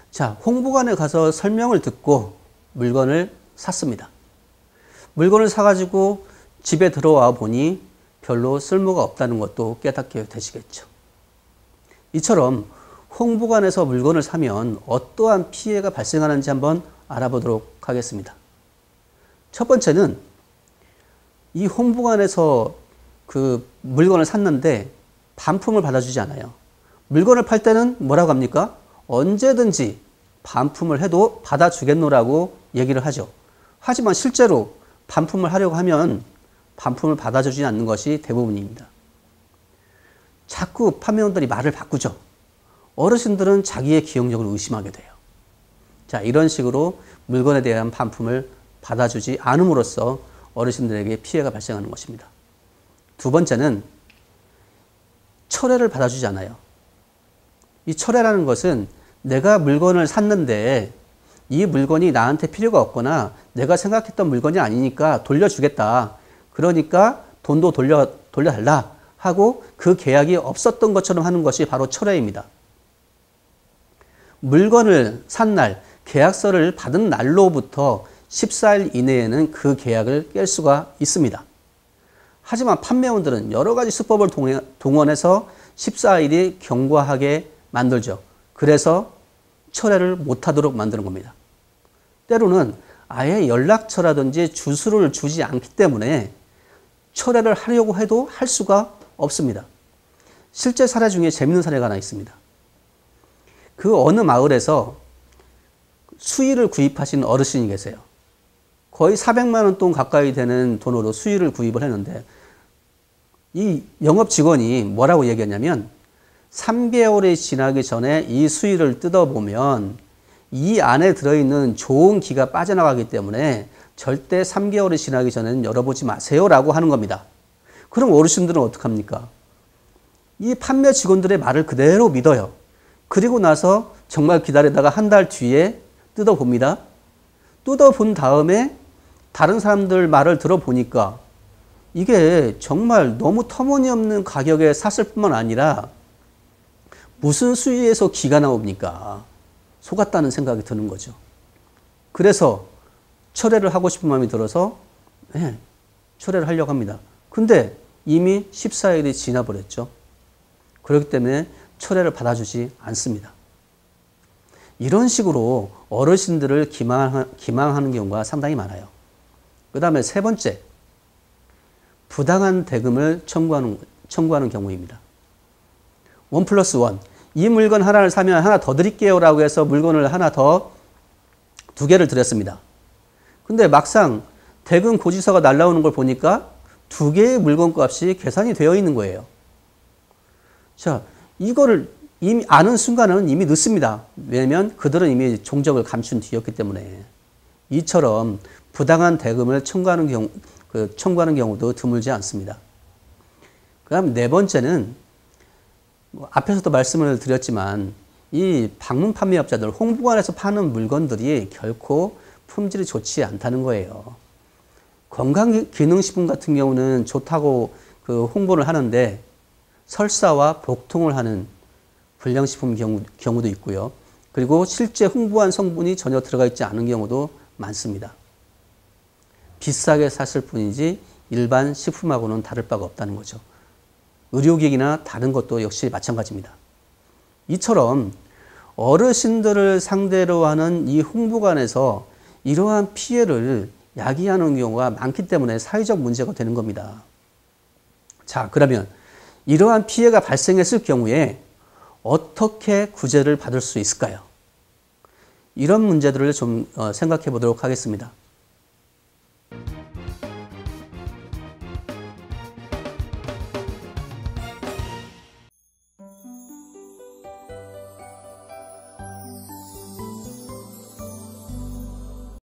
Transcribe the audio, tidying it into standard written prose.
자, 홍보관에 가서 설명을 듣고 물건을 샀습니다. 물건을 사가지고 집에 들어와 보니 별로 쓸모가 없다는 것도 깨닫게 되시겠죠. 이처럼 홍보관에서 물건을 사면 어떠한 피해가 발생하는지 한번 알아보도록 하겠습니다. 첫 번째는 이 홍보관에서 그 물건을 샀는데 반품을 받아주지 않아요. 물건을 팔 때는 뭐라고 합니까? 언제든지 반품을 해도 받아주겠노라고 얘기를 하죠. 하지만 실제로 반품을 하려고 하면 반품을 받아주지 않는 것이 대부분입니다. 자꾸 판매원들이 말을 바꾸죠. 어르신들은 자기의 기억력을 의심하게 돼요. 자, 이런 식으로 물건에 대한 반품을 받아주지 않음으로써 어르신들에게 피해가 발생하는 것입니다. 두 번째는 철회를 받아주지 않아요. 이 철회라는 것은 내가 물건을 샀는데 이 물건이 나한테 필요가 없거나 내가 생각했던 물건이 아니니까 돌려주겠다. 그러니까 돈도 돌려달라 하고 그 계약이 없었던 것처럼 하는 것이 바로 철회입니다. 물건을 산 날, 계약서를 받은 날로부터 14일 이내에는 그 계약을 깰 수가 있습니다. 하지만 판매원들은 여러 가지 수법을 동원해서 14일이 경과하게 만들죠. 그래서 철회를 못하도록 만드는 겁니다. 때로는 아예 연락처라든지 주소를 주지 않기 때문에 철회를 하려고 해도 할 수가 없습니다. 실제 사례 중에 재미있는 사례가 하나 있습니다. 그 어느 마을에서 수의를 구입하신 어르신이 계세요. 거의 400만 원 돈 가까이 되는 돈으로 수의를 구입을 했는데 이 영업 직원이 뭐라고 얘기했냐면 3개월이 지나기 전에 이 수의를 뜯어보면 이 안에 들어있는 좋은 기가 빠져나가기 때문에 절대 3개월이 지나기 전에는 열어보지 마세요 라고 하는 겁니다. 그럼 어르신들은 어떡합니까? 이 판매 직원들의 말을 그대로 믿어요. 그리고 나서 정말 기다리다가 한 달 뒤에 뜯어봅니다. 뜯어본 다음에 다른 사람들 말을 들어보니까 이게 정말 너무 터무니없는 가격에 샀을 뿐만 아니라 무슨 수위에서 기가 나옵니까? 속았다는 생각이 드는 거죠. 그래서 철회를 하고 싶은 마음이 들어서 철회를 하려고 합니다. 근데 이미 14일이 지나버렸죠. 그렇기 때문에 철회를 받아주지 않습니다. 이런 식으로 어르신들을 기망하는 경우가 상당히 많아요. 그 다음에 세 번째, 부당한 대금을 청구하는 경우입니다. 1+1. 이 물건 하나를 사면 하나 더 드릴게요 라고 해서 물건을 하나 더 2개를 드렸습니다. 근데 막상 대금 고지서가 날라오는 걸 보니까 2개의 물건 값이 계산이 되어 있는 거예요. 자, 이거를 이미 아는 순간은 이미 늦습니다. 왜냐면 그들은 이미 종적을 감춘 뒤였기 때문에. 이처럼 부당한 대금을 청구하는 경우도 드물지 않습니다. 그 다음 네 번째는 앞에서도 말씀을 드렸지만 이 방문 판매업자들, 홍보관에서 파는 물건들이 결코 품질이 좋지 않다는 거예요. 건강기능식품 같은 경우는 좋다고 홍보를 하는데 설사와 복통을 하는 불량식품 경우도 있고요. 그리고 실제 홍보한 성분이 전혀 들어가 있지 않은 경우도 많습니다. 비싸게 샀을 뿐이지 일반 식품하고는 다를 바가 없다는 거죠. 의료기기나 다른 것도 역시 마찬가지입니다. 이처럼 어르신들을 상대로 하는 이 홍보관에서 이러한 피해를 야기하는 경우가 많기 때문에 사회적 문제가 되는 겁니다. 자, 그러면 이러한 피해가 발생했을 경우에 어떻게 구제를 받을 수 있을까요? 이런 문제들을 좀 생각해 보도록 하겠습니다.